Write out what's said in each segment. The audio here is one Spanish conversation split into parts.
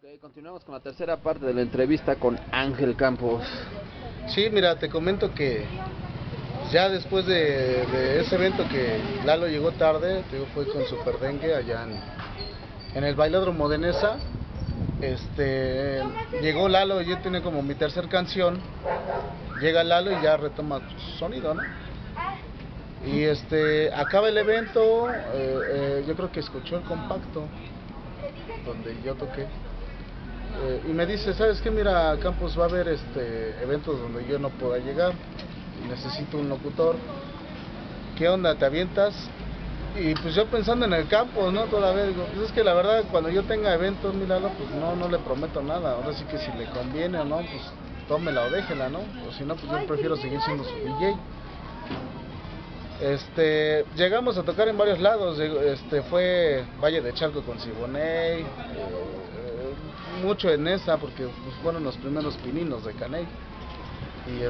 Continuamos con la tercera parte de la entrevista con Ángel Campos. Sí, mira, te comento que ya después de ese evento que Lalo llegó tarde, te digo, fue con Super Dengue allá en el Bailódromo de Nesa. Llegó Lalo, yo tenía como mi tercer canción. Llega Lalo y ya retoma su sonido, ¿no? Y acaba el evento, yo creo que escuchó el compacto donde yo toqué. Y me dice, ¿sabes qué? Mira, Campos, va a haber eventos donde yo no pueda llegar, necesito un locutor. ¿Qué onda? ¿Te avientas? Y pues yo pensando en el Campos, ¿no? Todavía digo, pues es que la verdad cuando yo tenga eventos, míralo, pues no le prometo nada. Ahora sí que si le conviene o no, pues tómela o déjela, ¿no? O si no, pues yo prefiero seguir siendo su DJ. Llegamos a tocar en varios lados, fue Valle de Chalco con Siboney, mucho en esa porque pues, fueron los primeros pininos de Caney. Y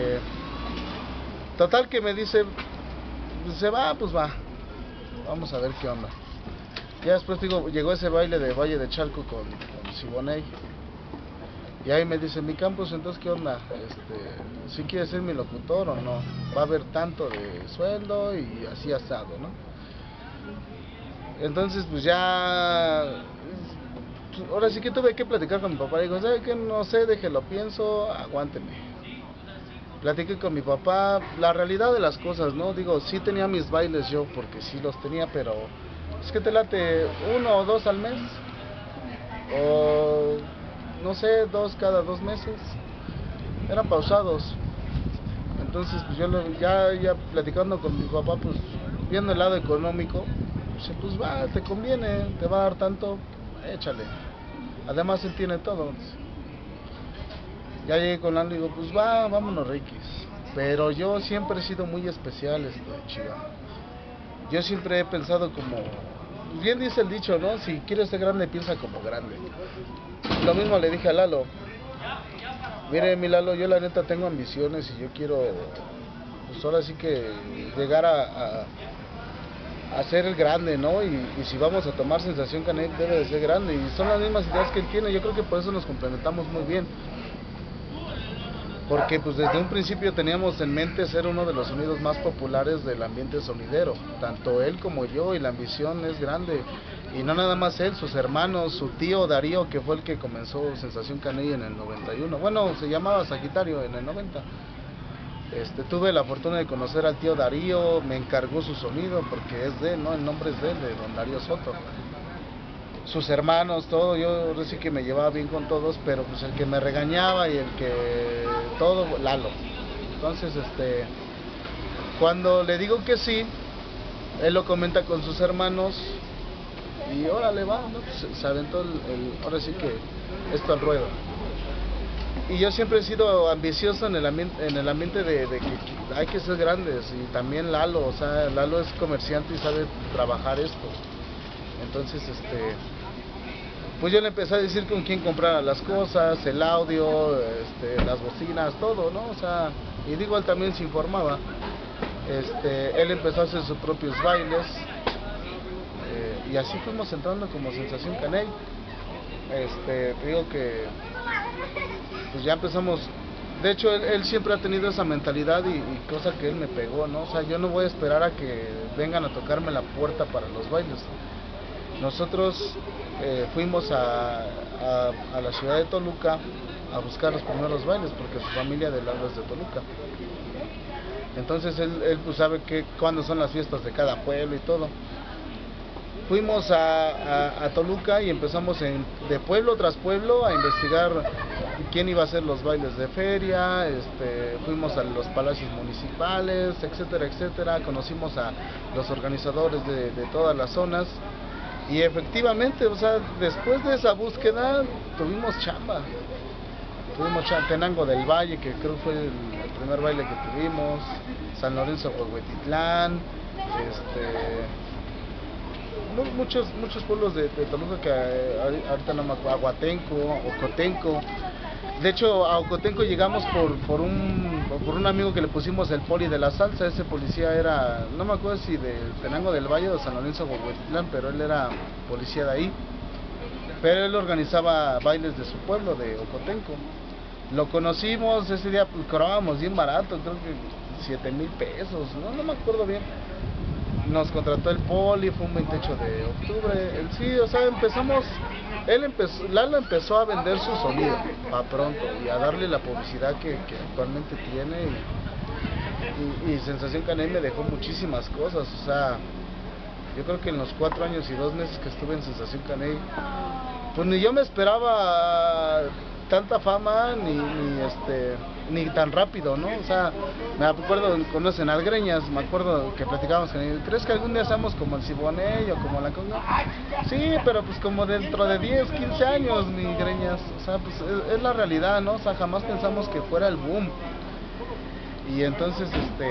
total que me dice, se va, pues va, vamos a ver qué onda. Ya después digo, llegó ese baile de Valle de Chalco con Siboney. Y ahí me dice, mi Campos, entonces qué onda, si quieres ser mi locutor o no, va a haber tanto de sueldo y así asado, ¿no? Entonces pues ya, ahora sí que tuve que platicar con mi papá, y digo, ¿sabe qué? No sé, déjelo, pienso, aguánteme. Platiqué con mi papá, la realidad de las cosas, ¿no? Digo, sí tenía mis bailes yo, porque sí los tenía, pero es que te late 1 o 2 al mes, o no sé, 2 cada 2 meses, eran pausados. Entonces pues yo ya platicando con mi papá, pues viendo el lado económico, pues va, te conviene, te va a dar tanto, échale. Además él tiene todo. Ya llegué con Lalo y digo, pues va, vámonos Rikis. Pero yo siempre he sido muy especial, Chiva. Yo siempre he pensado como, bien dice el dicho, ¿no? Si quieres ser grande, piensa como grande. Lo mismo le dije a Lalo. Mire, mi Lalo, yo la neta tengo ambiciones y yo quiero, pues ahora sí que llegar a ser el grande, ¿no? Y si vamos a tomar Sensación Caney, debe de ser grande. Y son las mismas ideas que él tiene. Yo creo que por eso nos complementamos muy bien. Porque pues desde un principio teníamos en mente ser uno de los sonidos más populares del ambiente sonidero, tanto él como yo, y la ambición es grande. Y no nada más él, sus hermanos, su tío Darío, que fue el que comenzó Sensación Caney en el 91, bueno, se llamaba Sagitario en el 90. Tuve la fortuna de conocer al tío Darío, me encargó su sonido, porque es de él, ¿no? El nombre es de él, de don Darío Soto. Sus hermanos, todo, yo sí que me llevaba bien con todos, pero pues el que me regañaba y el que todo, Lalo. Entonces, cuando le digo que sí, él lo comenta con sus hermanos y órale va, ¿no? Pues se aventó ahora sí que esto al ruedo. Y yo siempre he sido ambicioso en el ambiente de que hay que ser grandes, y también Lalo, o sea, Lalo es comerciante y sabe trabajar esto. Entonces, pues yo le empecé a decir con quién comprara las cosas, el audio, las bocinas, todo, ¿no? O sea, y digo, él también se informaba. Él empezó a hacer sus propios bailes, y así fuimos entrando como Sensación Caney. Te digo que pues ya empezamos. De hecho, él siempre ha tenido esa mentalidad y cosa que él me pegó, ¿no? O sea, yo no voy a esperar a que vengan a tocarme la puerta para los bailes. Nosotros fuimos a la ciudad de Toluca a buscar los primeros bailes, porque su familia de Lalo es de Toluca. Entonces él pues sabe cuándo son las fiestas de cada pueblo y todo. Fuimos a Toluca y empezamos de pueblo tras pueblo a investigar quién iba a hacer los bailes de feria. Fuimos a los palacios municipales, etcétera, etcétera. Conocimos a los organizadores de todas las zonas. Y efectivamente, o sea, después de esa búsqueda tuvimos chamba. Tenango del Valle, que creo fue el primer baile que tuvimos, San Lorenzo Huehuetitlán, muchos pueblos de Toluca que ahorita no me acuerdo, Aguatenco, Ocotenco. De hecho, a Ocotenco llegamos por un amigo que le pusimos el poli de la salsa. Ese policía era, no me acuerdo si de Tenango del Valle o San Lorenzo Huehuetitlán, pero él era policía de ahí. pero él organizaba bailes de su pueblo, de Ocotenco. Lo conocimos, ese día pues cobrábamos bien barato, creo que 7,000 pesos, no me acuerdo bien. Nos contrató el Poli, fue un 28 de octubre, sí, o sea, Lalo empezó a vender su sonido a pronto y a darle la publicidad que actualmente tiene, y Sensación Caney me dejó muchísimas cosas, o sea, yo creo que en los 4 años y 2 meses que estuve en Sensación Caney, pues ni yo me esperaba tanta fama, ni tan rápido, ¿no? O sea, me acuerdo, conocen al Greñas, me acuerdo que platicábamos con él, ¿crees que algún día seamos como el Siboney o como la Conga? Sí, pero pues como dentro de 10, 15 años, mi Greñas, o sea, pues es la realidad, ¿no? O sea, jamás pensamos que fuera el boom. Y entonces,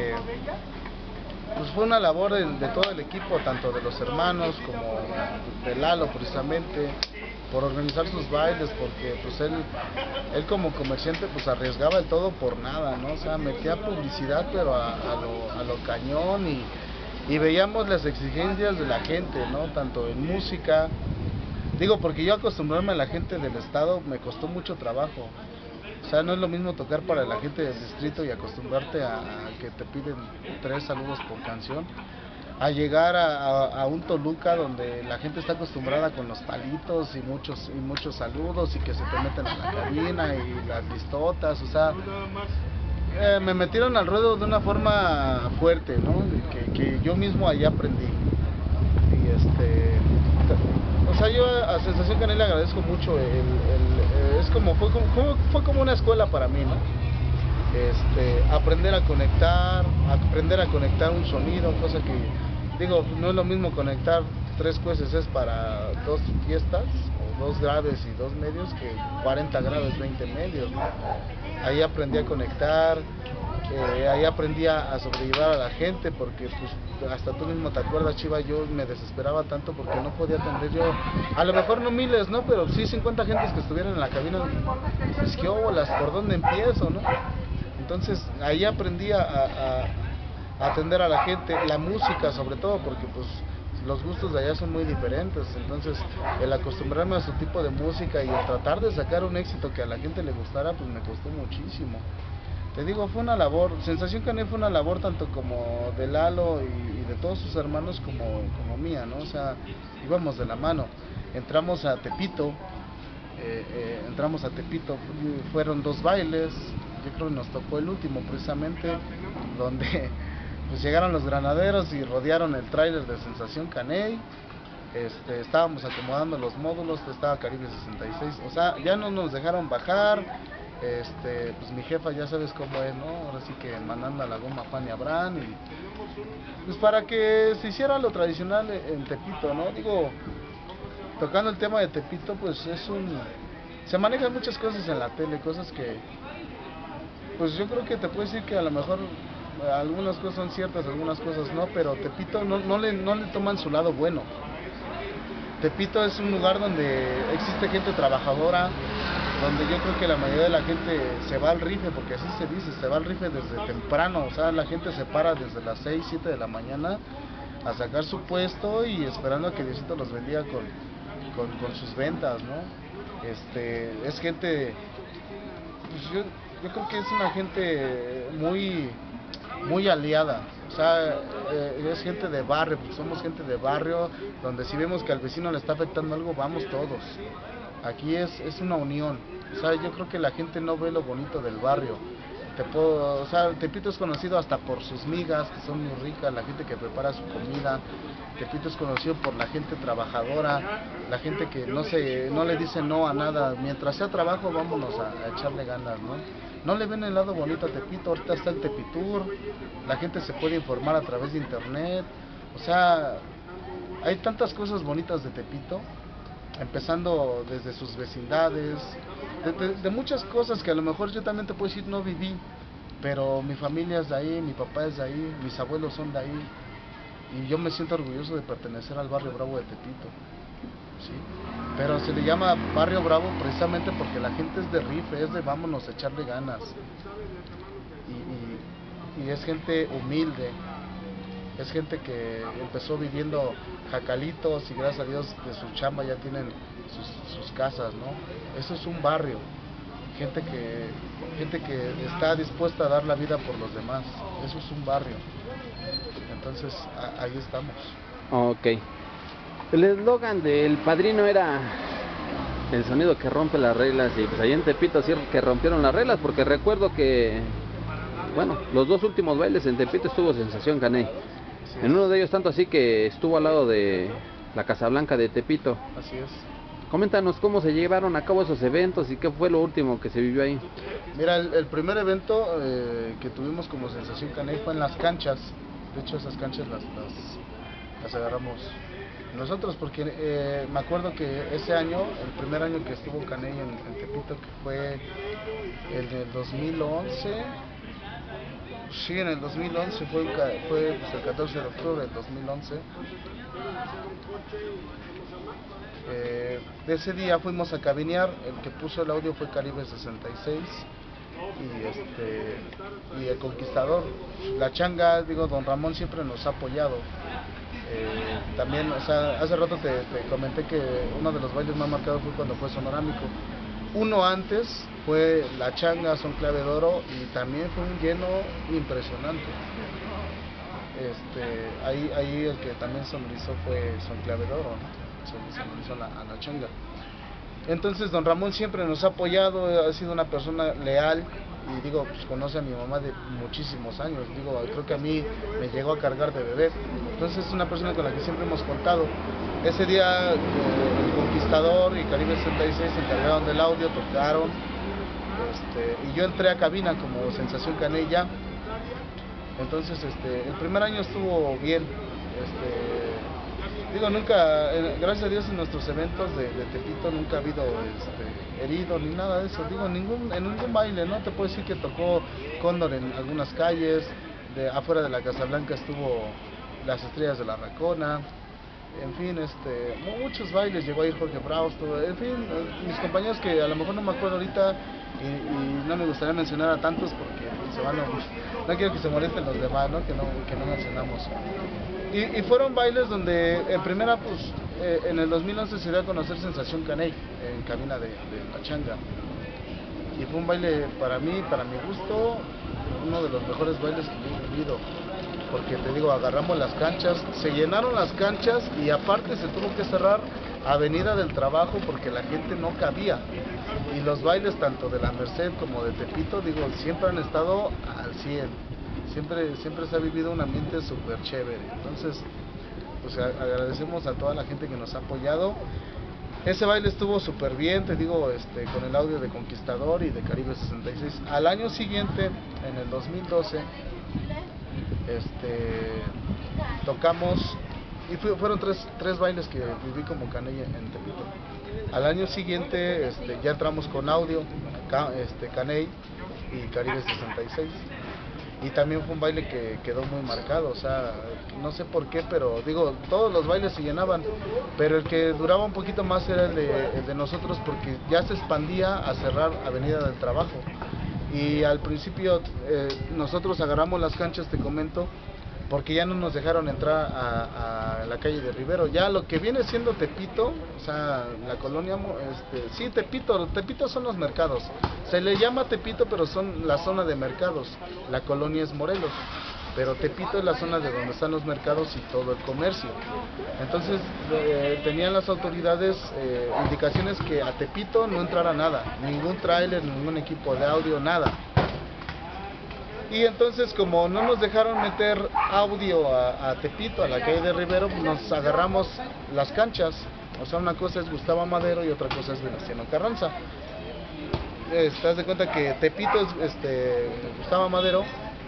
pues fue una labor de todo el equipo, tanto de los hermanos como de Lalo precisamente, por organizar sus bailes, porque pues él como comerciante pues arriesgaba el todo por nada, ¿no? O sea, metía publicidad pero a lo cañón, y veíamos las exigencias de la gente, ¿no? Tanto en música, digo, porque yo acostumbrarme a la gente del estado me costó mucho trabajo. O sea, no es lo mismo tocar para la gente del distrito y acostumbrarte a que te piden 3 saludos por canción, a llegar a un Toluca donde la gente está acostumbrada con los palitos y muchos saludos, y que se te meten a la cabina y las listotas, o sea, me metieron al ruedo de una forma fuerte, ¿no? Que yo mismo allá aprendí. Y o sea, yo a Sensación Caney le agradezco mucho, fue como una escuela para mí, ¿no? Aprender a conectar un sonido, cosa que, digo, no es lo mismo conectar 3 QSCs para 2 fiestas, o 2 graves y 2 medios, que 40 graves, 20 medios, ¿no? Ahí aprendí a conectar, ahí aprendí a sobrellevar a la gente, porque pues hasta tú mismo te acuerdas, Chiva, yo me desesperaba tanto porque no podía atender yo, a lo mejor no miles, ¿no? Pero sí 50 gentes que estuvieran en la cabina, pues qué óbolas, ¿por dónde empiezo, no? Entonces ahí aprendí a atender a la gente, la música sobre todo, porque pues los gustos de allá son muy diferentes, entonces el acostumbrarme a su tipo de música y el tratar de sacar un éxito que a la gente le gustara, pues me costó muchísimo. Te digo, fue una labor, Sensación Caney fue una labor tanto como de Lalo y de todos sus hermanos como mía, ¿no? O sea, íbamos de la mano. Entramos a Tepito, fueron 2 bailes, yo creo que nos tocó el último precisamente, donde pues llegaron los granaderos y rodearon el tráiler de Sensación Caney. Estábamos acomodando los módulos, estaba Caribe 66, o sea, ya no nos dejaron bajar. Pues mi jefa ya sabes cómo es, ¿no? Ahora sí que mandando a la goma Fanny Abraham, y pues para que se hiciera lo tradicional en Tepito, ¿no? Digo, tocando el tema de Tepito, pues se manejan muchas cosas en la tele, cosas que pues yo creo que te puedo decir que a lo mejor algunas cosas son ciertas, algunas cosas no, pero Tepito no le toman su lado bueno. Tepito es un lugar donde existe gente trabajadora, donde yo creo que la mayoría de la gente se va al rife, porque así se dice, se va al rife desde temprano, o sea, la gente se para desde las 6, 7 de la mañana a sacar su puesto y esperando a que Diosito los bendiga con sus ventas, ¿no? Es gente, pues yo creo que es una gente muy aliada, o sea, es gente de barrio, pues somos gente de barrio, donde si vemos que al vecino le está afectando algo, vamos todos. Aquí es una unión, o sea, yo creo que la gente no ve lo bonito del barrio. O sea, Tepito es conocido hasta por sus migas, que son muy ricas, la gente que prepara su comida. Tepito es conocido por la gente trabajadora, la gente que no le dice no a nada, mientras sea trabajo, vámonos a echarle ganas, ¿no? No le ven el lado bonito a Tepito, ahorita está el Tepitur, la gente se puede informar a través de internet, o sea, hay tantas cosas bonitas de Tepito, empezando desde sus vecindades, de muchas cosas que a lo mejor yo también te puedo decir no viví, pero mi familia es de ahí, mi papá es de ahí, mis abuelos son de ahí, y yo me siento orgulloso de pertenecer al barrio bravo de Tepito, ¿sí? Pero se le llama barrio bravo precisamente porque la gente es de rife, es de vámonos a echarle ganas, y es gente humilde, es gente que empezó viviendo jacalitos y gracias a Dios de su chamba ya tienen sus casas, ¿no? Eso es un barrio, gente que está dispuesta a dar la vida por los demás, eso es un barrio. Entonces ahí estamos. Ok. El eslogan del Padrino era el sonido que rompe las reglas, y pues ahí en Tepito sí que rompieron las reglas, porque recuerdo que, bueno, los dos últimos bailes en Tepito estuvo Sensación Caney. Así En uno de ellos tanto así que estuvo al lado de la Casa Blanca de Tepito. Así es. Coméntanos cómo se llevaron a cabo esos eventos y qué fue lo último que se vivió ahí. Mira, el primer evento que tuvimos como Sensación Caney fue en las canchas. De hecho, esas canchas las agarramos nosotros, porque me acuerdo que ese año, el primer año que estuvo Caney en Tepito, que fue el 2011, sí, en el 2011, fue pues, el 14 de octubre del 2011. De ese día fuimos a cabinear, el que puso el audio fue Caribe 66 y el Conquistador. La changa, digo, don Ramón siempre nos ha apoyado. También, o sea, hace rato te comenté que uno de los bailes más marcados fue cuando fue Sonorámico. Uno antes fue la changa, Son Clave de Oro, y también fue un lleno impresionante. Ahí el que también sonorizó fue Son Clave de Oro, ¿no? Sonorizó a la changa. Entonces don Ramón siempre nos ha apoyado, ha sido una persona leal, y digo, pues conoce a mi mamá de muchísimos años, digo, creo que a mí me llegó a cargar de bebé, entonces es una persona con la que siempre hemos contado. Ese día el Conquistador y Caribe 66 se encargaron del audio, tocaron, y yo entré a cabina como Sensación Caney ya. Entonces el primer año estuvo bien, digo, nunca, gracias a Dios, en nuestros eventos de Tepito nunca ha habido herido ni nada de eso. Digo, en ningún baile, ¿no? Te puedo decir que tocó Cóndor en algunas calles, afuera de la Casa Blanca estuvo Las Estrellas de la Racona, en fin, muchos bailes, llegó a ir Jorge Frausto, en fin, mis compañeros que a lo mejor no me acuerdo ahorita, y no me gustaría mencionar a tantos porque no quiero que se molesten los demás, ¿no? Que no mencionamos. Y fueron bailes donde en primera, pues, en el 2011 se dio a conocer Sensación Caney en cabina de la changa. Y fue un baile para mí, para mi gusto, uno de los mejores bailes que yo he vivido. Porque te digo, agarramos las canchas, se llenaron las canchas y aparte se tuvo que cerrar Avenida del Trabajo porque la gente no cabía. Y los bailes tanto de la Merced como de Tepito, digo, siempre han estado al 100. Siempre se ha vivido un ambiente súper chévere. Entonces, pues agradecemos a toda la gente que nos ha apoyado. Ese baile estuvo súper bien, te digo, con el audio de Conquistador y de Caribe 66. Al año siguiente, en el 2012, tocamos, y fueron tres bailes que viví como Caney en Tepito. Al año siguiente ya entramos con audio, Caney y Caribe 66. Y también fue un baile que quedó muy marcado, o sea, no sé por qué, pero digo, todos los bailes se llenaban, pero el que duraba un poquito más era el de nosotros, porque ya se expandía a cerrar Avenida del Trabajo. Y al principio nosotros agarramos las canchas, te comento, porque ya no nos dejaron entrar a la calle de Rivero. Ya lo que viene siendo Tepito, o sea, la colonia, sí, Tepito son los mercados. Se le llama Tepito, pero son la zona de mercados. La colonia es Morelos, pero Tepito es la zona de donde están los mercados y todo el comercio. Entonces tenían las autoridades indicaciones que a Tepito no entrara nada, ningún tráiler, ningún equipo de audio, nada. Y entonces, como no nos dejaron meter audio a Tepito, a la calle de Rivero, nos agarramos las canchas. O sea, una cosa es Gustavo Madero y otra cosa es Venustiano Carranza. Te das de cuenta que Tepito es Gustavo Madero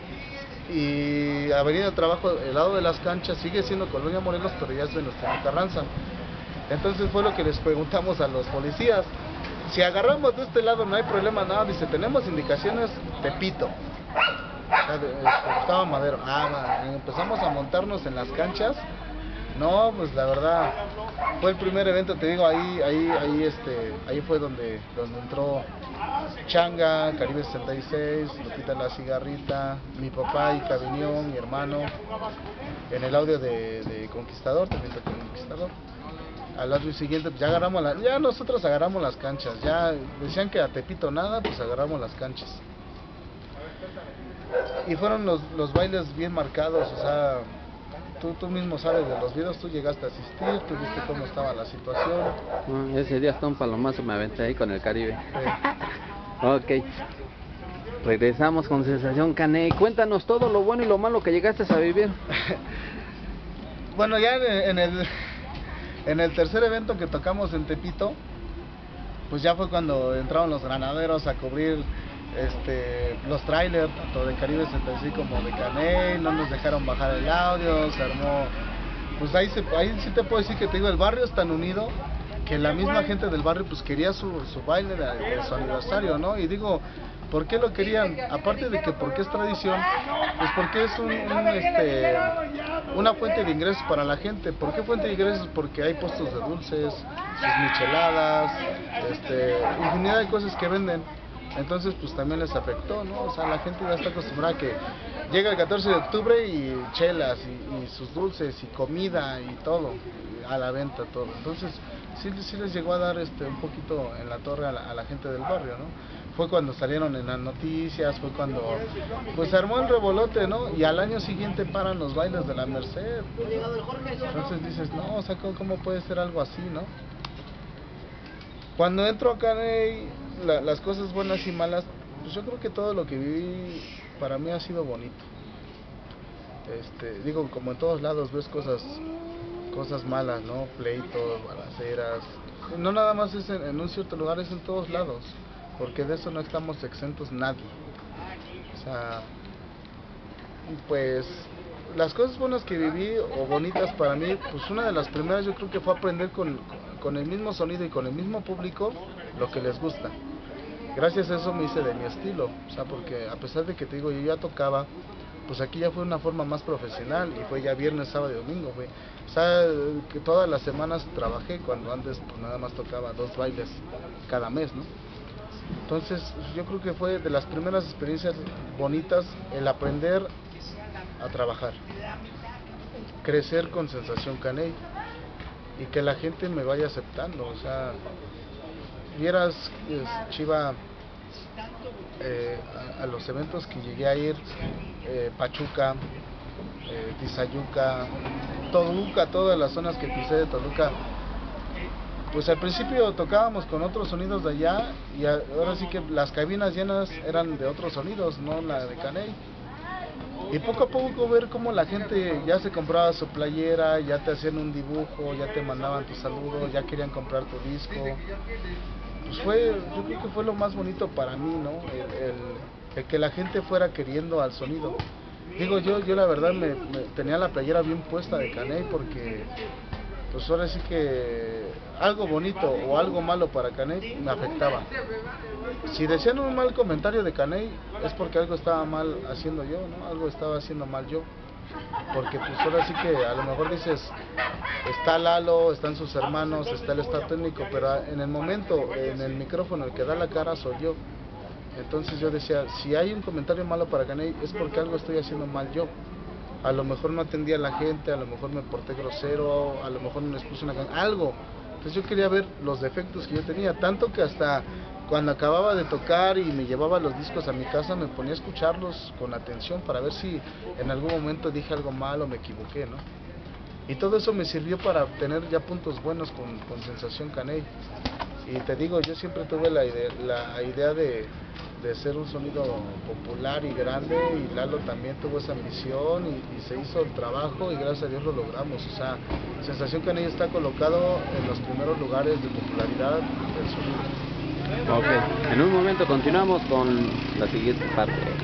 y Avenida del Trabajo, el lado de las canchas, sigue siendo Colonia Morelos, pero ya es Venustiano Carranza. Entonces fue lo que les preguntamos a los policías. Si agarramos de este lado no hay problema, nada, dice, tenemos indicaciones Tepito. Gustavo Madero. Empezamos a montarnos en las canchas. No, pues la verdad fue el primer evento, te digo, ahí fue donde entró Changa, Caribe 66, Lupita La Cigarrita, mi papá y Caviñón, mi hermano, en el audio de Conquistador, también de Conquistador. al año siguiente pues ya nosotros agarramos las canchas, ya decían que a Tepito nada, pues agarramos las canchas. Y fueron los bailes bien marcados, o sea, tú mismo sabes de los videos, tú llegaste a asistir, tú viste cómo estaba la situación. Ese día hasta un palomazo me aventé ahí con el Caribe. Ok. Regresamos con Sensación Caney. Cuéntanos todo lo bueno y lo malo que llegaste a vivir. Bueno, ya en el tercer evento que tocamos en Tepito, pues ya fue cuando entraron los granaderos a cubrir los trailers, tanto de Caribe 76 como de Caney. No nos dejaron bajar el audio, se armó, pues ahí sí te puedo decir que te digo, el barrio es tan unido que la misma gente del barrio pues quería su baile de su aniversario, ¿no? Y digo, ¿por qué lo querían? Aparte de que porque es tradición, pues porque es una fuente de ingresos para la gente. ¿Por qué fuente de ingresos? Porque hay puestos de dulces, sus micheladas, infinidad de cosas que venden. Entonces pues también les afectó, ¿no? O sea, la gente ya está acostumbrada a que llega el 14 de octubre y chelas y sus dulces y comida y todo a la venta, todo. Entonces sí les llegó a dar un poquito en la torre a la gente del barrio, ¿no? Fue cuando salieron en las noticias, fue cuando pues se armó el revolote, ¿no? Y al año siguiente paran los bailes de la Merced. Entonces dices, no, o sea, ¿cómo puede ser algo así, no? Cuando entro acá las cosas buenas y malas, pues yo creo que todo lo que viví para mí ha sido bonito. Digo, como en todos lados ves cosas malas, ¿no? Pleitos, balaceras. No nada más es en un cierto lugar, es en todos lados, porque de eso no estamos exentos nadie. O sea, pues las cosas buenas que viví o bonitas para mí, pues una de las primeras yo creo que fue aprender con el mismo sonido y con el mismo público lo que les gusta. Gracias a eso me hice de mi estilo, o sea, porque a pesar de que te digo, yo ya tocaba, pues aquí ya fue una forma más profesional y fue ya viernes, sábado y domingo, güey. O sea, que todas las semanas trabajé cuando antes pues nada más tocaba 2 bailes cada mes, ¿no? Entonces yo creo que fue de las primeras experiencias bonitas el aprender a trabajar, crecer con Sensación Caney y que la gente me vaya aceptando. O sea, vieras, Chiva, a los eventos que llegué a ir, Pachuca, Tizayuca, Toluca, todas las zonas que pisé de Toluca, pues al principio tocábamos con otros sonidos de allá y ahora sí que las cabinas llenas eran de otros sonidos, no la de Caney. Y poco a poco ver cómo la gente ya se compraba su playera, ya te hacían un dibujo, ya te mandaban tu saludo, ya querían comprar tu disco. Pues yo creo que fue lo más bonito para mí, ¿no? El que la gente fuera queriendo al sonido. Digo, yo la verdad me tenía la playera bien puesta de Caney porque pues ahora sí que algo bonito o algo malo para Caney me afectaba. Si decían un mal comentario de Caney es porque algo estaba mal haciendo yo, ¿no? Algo estaba haciendo mal yo. Porque pues ahora sí que a lo mejor dices, está Lalo, están sus hermanos, está el staff técnico, pero en el momento, en el micrófono, el que da la cara soy yo. Entonces yo decía, si hay un comentario malo para Caney es porque algo estoy haciendo mal yo. A lo mejor no atendí a la gente, a lo mejor me porté grosero, a lo mejor no les puse una canción, algo. Entonces yo quería ver los defectos que yo tenía, tanto que hasta cuando acababa de tocar y me llevaba los discos a mi casa me ponía a escucharlos con atención para ver si en algún momento dije algo mal o me equivoqué, ¿no? Y todo eso me sirvió para tener ya puntos buenos con Sensación Caney. Y te digo, yo siempre tuve la idea de ser un sonido popular y grande, y Lalo también tuvo esa ambición y se hizo el trabajo y gracias a Dios lo logramos. O sea, Sensación Caney está colocado en los primeros lugares de popularidad del sonido. Ok, en un momento continuamos con la siguiente parte.